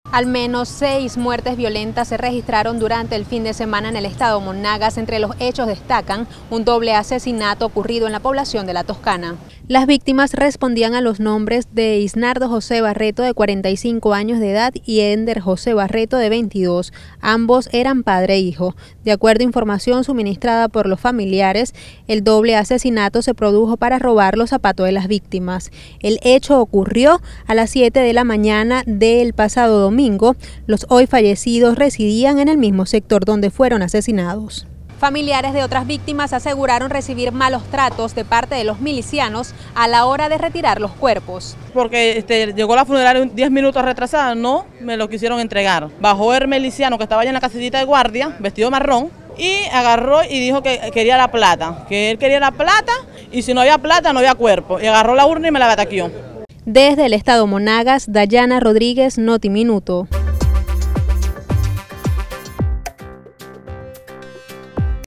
Al menos 6 muertes violentas se registraron durante el fin de semana en el estado Monagas. Entre los hechos destacan un doble asesinato ocurrido en la población de La Toscana. Las víctimas respondían a los nombres de Isnardo José Barreto, de 45 años de edad, y Ender José Barreto, de 22. Ambos eran padre e hijo. De acuerdo a información suministrada por los familiares, el doble asesinato se produjo para robar los zapatos de las víctimas. El hecho ocurrió a las 7 de la mañana del pasado domingo. Los hoy fallecidos residían en el mismo sector donde fueron asesinados. Familiares de otras víctimas aseguraron recibir malos tratos de parte de los milicianos a la hora de retirar los cuerpos. Porque llegó la funeraria 10 minutos retrasada, no me lo quisieron entregar. Bajó el miliciano que estaba allá en la casillita de guardia, vestido marrón, y agarró y dijo que quería la plata, que él quería la plata y si no había plata no había cuerpo. Y agarró la urna y me la bataqueó. Desde el estado Monagas, Dayana Rodríguez, Noti Minuto.